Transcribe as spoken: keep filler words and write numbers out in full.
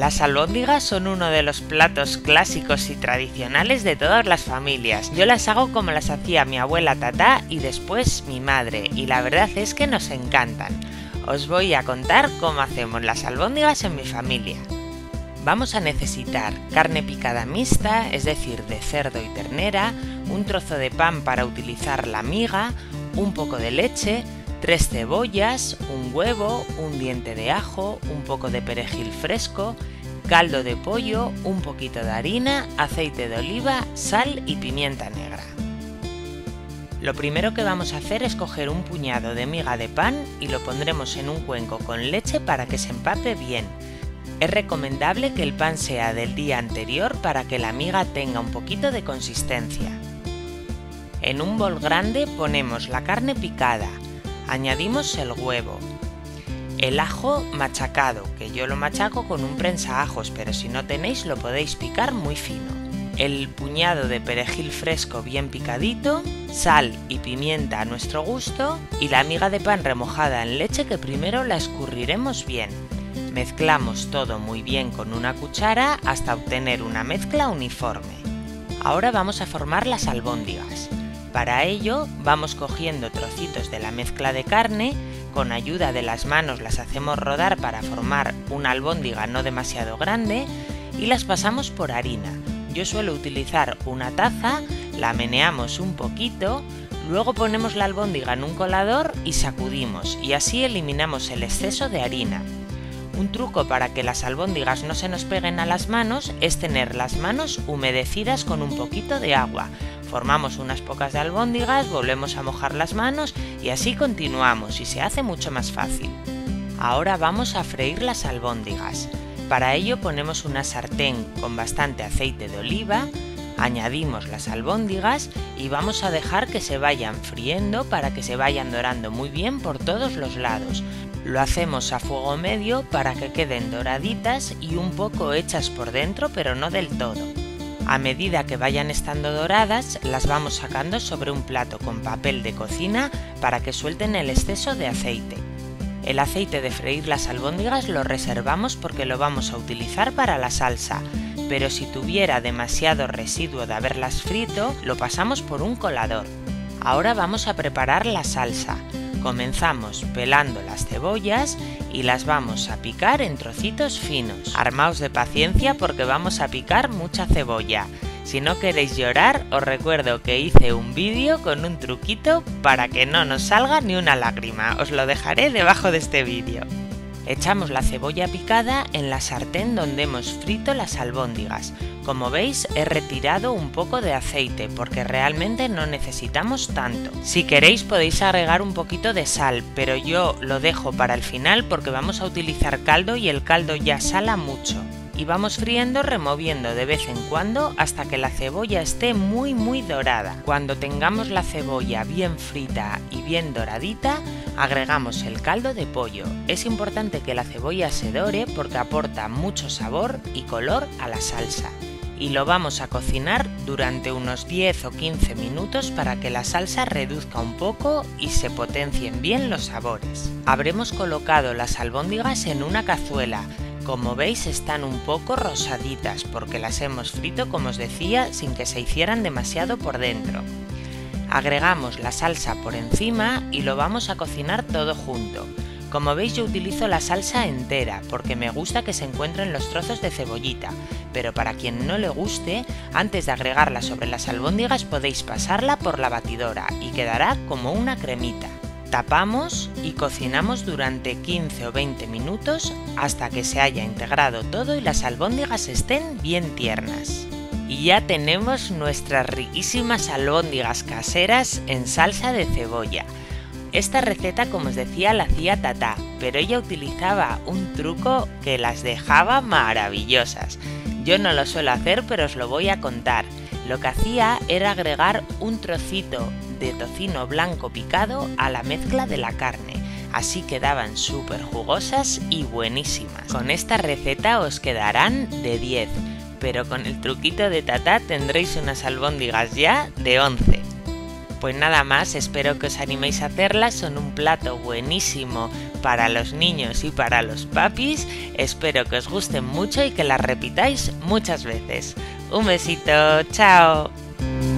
Las albóndigas son uno de los platos clásicos y tradicionales de todas las familias. Yo las hago como las hacía mi abuela Tatá y después mi madre, y la verdad es que nos encantan. Os voy a contar cómo hacemos las albóndigas en mi familia. Vamos a necesitar carne picada mixta, es decir, de cerdo y ternera, un trozo de pan para utilizar la miga, un poco de leche, tres cebollas, un huevo, un diente de ajo, un poco de perejil fresco, caldo de pollo, un poquito de harina, aceite de oliva, sal y pimienta negra. Lo primero que vamos a hacer es coger un puñado de miga de pan y lo pondremos en un cuenco con leche para que se empape bien. Es recomendable que el pan sea del día anterior para que la miga tenga un poquito de consistencia. En un bol grande ponemos la carne picada, añadimos el huevo, el ajo machacado, que yo lo machaco con un prensaajos, pero si no tenéis lo podéis picar muy fino, el puñado de perejil fresco bien picadito, sal y pimienta a nuestro gusto y la miga de pan remojada en leche que primero la escurriremos bien. Mezclamos todo muy bien con una cuchara hasta obtener una mezcla uniforme. Ahora vamos a formar las albóndigas. Para ello vamos cogiendo trocitos de la mezcla de carne, con ayuda de las manos las hacemos rodar para formar una albóndiga no demasiado grande y las pasamos por harina. Yo suelo utilizar una taza, la meneamos un poquito, luego ponemos la albóndiga en un colador y sacudimos y así eliminamos el exceso de harina. Un truco para que las albóndigas no se nos peguen a las manos es tener las manos humedecidas con un poquito de agua. Formamos unas pocas de albóndigas, volvemos a mojar las manos y así continuamos y se hace mucho más fácil. Ahora vamos a freír las albóndigas. Para ello ponemos una sartén con bastante aceite de oliva, añadimos las albóndigas y vamos a dejar que se vayan friendo para que se vayan dorando muy bien por todos los lados. Lo hacemos a fuego medio para que queden doraditas y un poco hechas por dentro, pero no del todo. A medida que vayan estando doradas, las vamos sacando sobre un plato con papel de cocina para que suelten el exceso de aceite. El aceite de freír las albóndigas lo reservamos porque lo vamos a utilizar para la salsa, pero si tuviera demasiado residuo de haberlas frito, lo pasamos por un colador. Ahora vamos a preparar la salsa. Comenzamos pelando las cebollas y las vamos a picar en trocitos finos. Armaos de paciencia porque vamos a picar mucha cebolla. Si no queréis llorar, os recuerdo que hice un vídeo con un truquito para que no nos salga ni una lágrima. Os lo dejaré debajo de este vídeo. Echamos la cebolla picada en la sartén donde hemos frito las albóndigas. Como veis, he retirado un poco de aceite porque realmente no necesitamos tanto. Si queréis podéis agregar un poquito de sal, pero yo lo dejo para el final porque vamos a utilizar caldo y el caldo ya sala mucho. Y vamos friendo removiendo de vez en cuando hasta que la cebolla esté muy muy dorada. Cuando tengamos la cebolla bien frita y bien doradita, agregamos el caldo de pollo. Es importante que la cebolla se dore porque aporta mucho sabor y color a la salsa. Y lo vamos a cocinar durante unos diez o quince minutos para que la salsa reduzca un poco y se potencien bien los sabores. Habremos colocado las albóndigas en una cazuela. Como veis están un poco rosaditas porque las hemos frito, como os decía, sin que se hicieran demasiado por dentro. Agregamos la salsa por encima y lo vamos a cocinar todo junto. Como veis yo utilizo la salsa entera porque me gusta que se encuentren los trozos de cebollita, pero para quien no le guste, antes de agregarla sobre las albóndigas podéis pasarla por la batidora y quedará como una cremita. Tapamos y cocinamos durante quince o veinte minutos hasta que se haya integrado todo y las albóndigas estén bien tiernas. Y ya tenemos nuestras riquísimas albóndigas caseras en salsa de cebolla. Esta receta, como os decía, la hacía Tatá, pero ella utilizaba un truco que las dejaba maravillosas. Yo no lo suelo hacer, pero os lo voy a contar. Lo que hacía era agregar un trocito de tocino blanco picado a la mezcla de la carne. Así quedaban súper jugosas y buenísimas. Con esta receta os quedarán de diez, pero con el truquito de Tatá tendréis unas albóndigas ya de once. Pues nada más, espero que os animéis a hacerlas, son un plato buenísimo para los niños y para los papis. Espero que os gusten mucho y que las repitáis muchas veces. Un besito, chao.